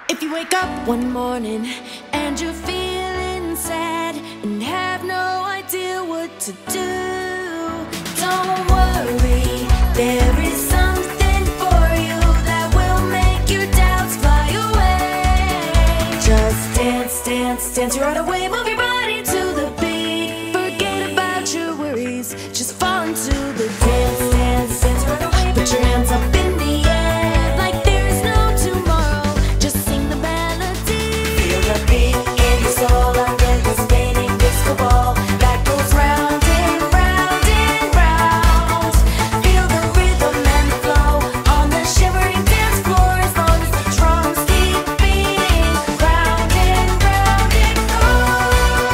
If you wake up one morning and you're feeling sad and have no idea what to do, don't worry, there is something for you that will make your doubts fly away. Just dance, dance, dance your heart away, move your body to the beat. Forget about your worries, just fall into the dance, dance, dance your heart away. Put your hands up in the air like there's no tomorrow. Just sing the melody. Feel the beat in your soul under the spinning disco ball that goes round and round and round. Feel the rhythm and the flow on the shimmering dance floor as long as the drums keep beating. Round and round it goes.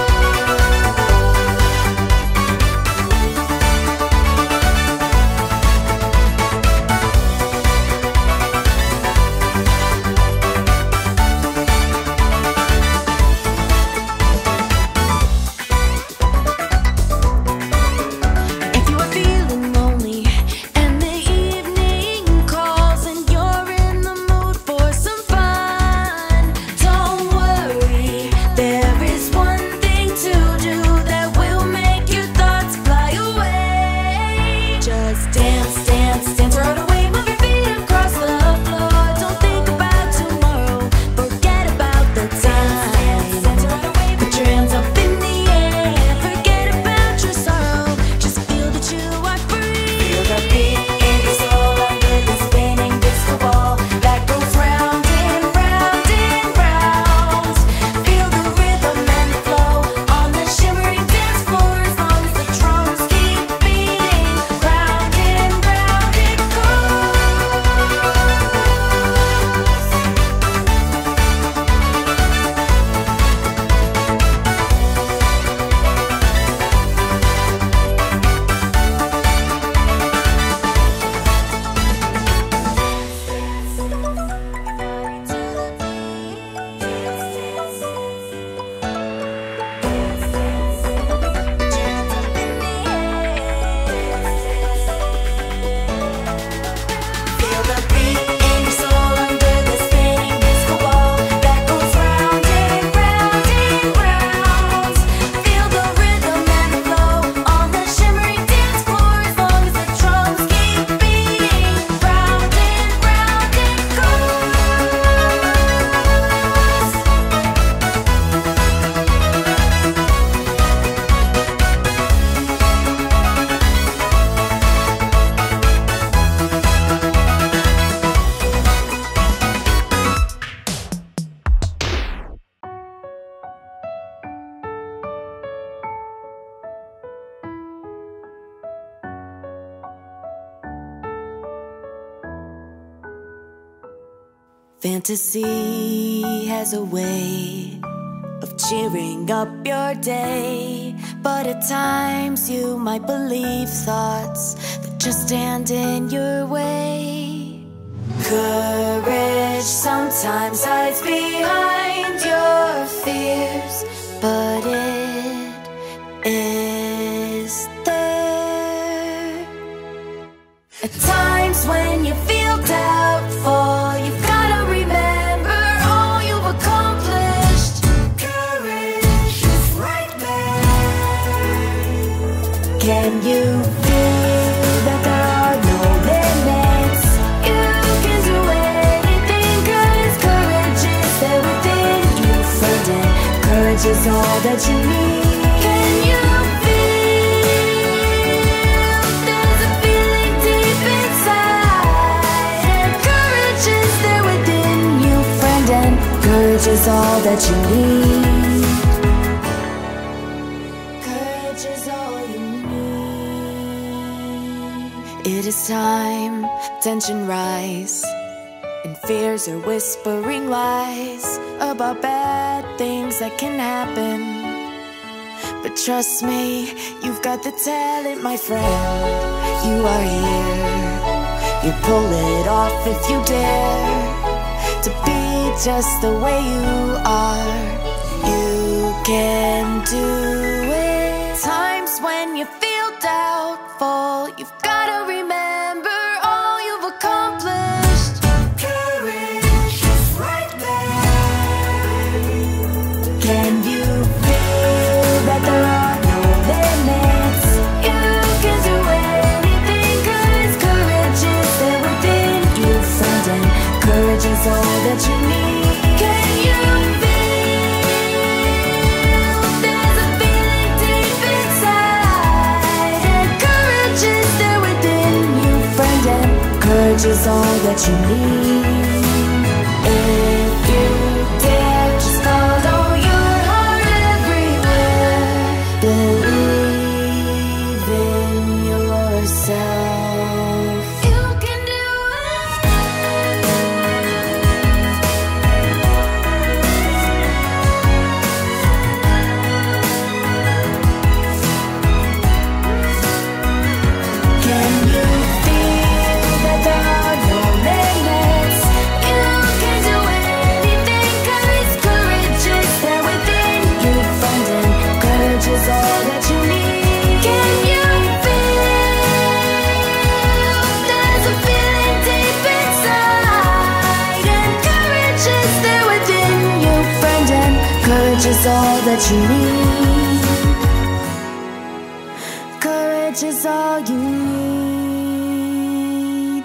If you are feeling lonely and the evening calls and you're in the mood for some fun, don't worry, there is one thing to do that will make your thoughts fly away. Just dance, dance, dance right away, move your feet across the floor. Don't think about tomorrow, forget about the time. Put your hands up in the air, forget about your sorrow, just feel that you are free. Feel the beat in your soul under the spinning disco ball that goes round and round and round. Feel the rhythm and the flow on the shimmering dance floor as long as the drums keep beating. Round and round it goes. Feel the beat in your soul under the spinning disco ball that goes round and round and round. Feel the rhythm and the flow on the shimmering dance floor as long as the drums keep beating. Round and round it Fantasy has a way of cheering up your day, but at times you might believe thoughts that just stand in your way. Courage sometimes hides behind your fears, but it is there. At times when you feel doubtful, you've gotta remember all you've accomplished. Courage is right there. Can you feel that there are no limits? You can do anything, 'cause courage is there within you, friend, and courage is all that you need. Can you feel there's a feeling deep inside, and courage is there within you, friend, and courage is all that you need. Courage is all you need. It is time, tension rise, and fears are whispering lies about bad things that can happen. But trust me, you've got the talent, my friend. You are here, you pull it off if you dare to be just the way you are. You can do it. Times when you feel doubtful, you've gotta remember all you've accomplished. Courage is right there. Courage is all that you need. Can you feel? There's a feeling deep inside, and courage is there within you, friend. And courage is all that you need. If you dare, just follow your heart everywhere. Believe in yourself. You can do it. Can you feel that there are no limits? You can do anything, 'cause courage is there within you, friend. And courage is all that you need. Can you feel? There's a feeling deep inside, and courage is there within you, friend. And courage is all that you need. Courage is all you need.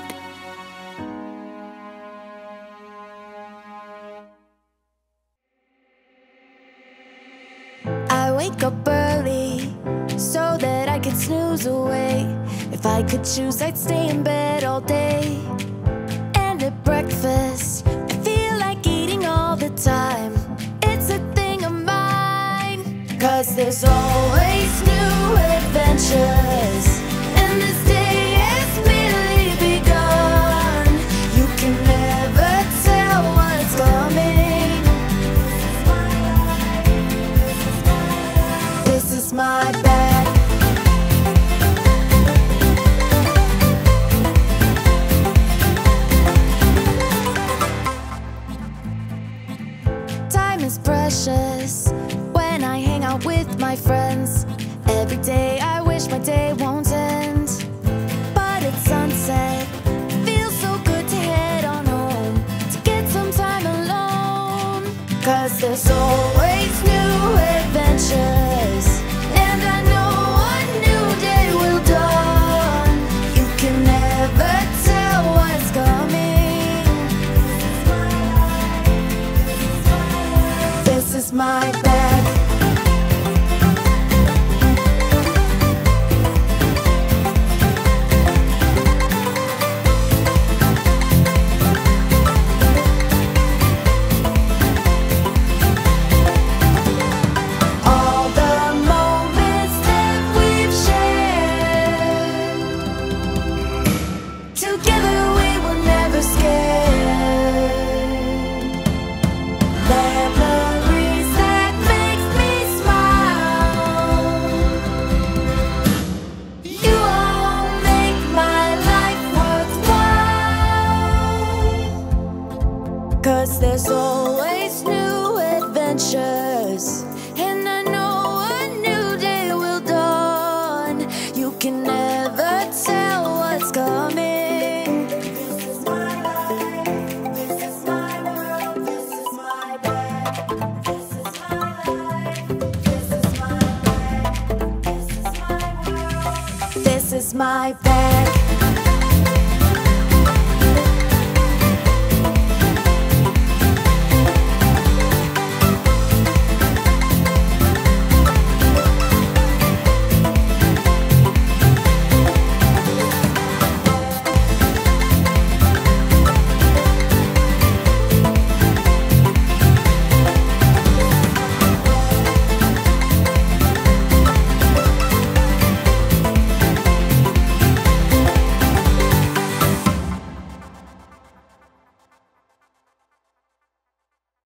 I wake up early so that I could snooze away. If I could choose, I'd stay in bed all day. And at breakfast, I feel like eating all the time. It's a thing of mine, 'cause there's always new adventures, and this day has merely begun. You can never tell what's coming. This is my bag. Time is precious when I hang out with my friends. Every day I wish my day won't end, but at sunset feels so good to head on home to get some time alone. 'Cause there's always new adventures, and I know a new day will dawn. You can never tell what's coming. This is my bag. All the moments that we've shared, together we will never scare. Memories that make me smile. You all make my life worthwhile. 'Cause there's always new adventures, and I know a new day will dawn. You can never tell what's coming. This is my life, this is my world, this is my bag. This is my life, this is my bag, this is my world, this is my bag.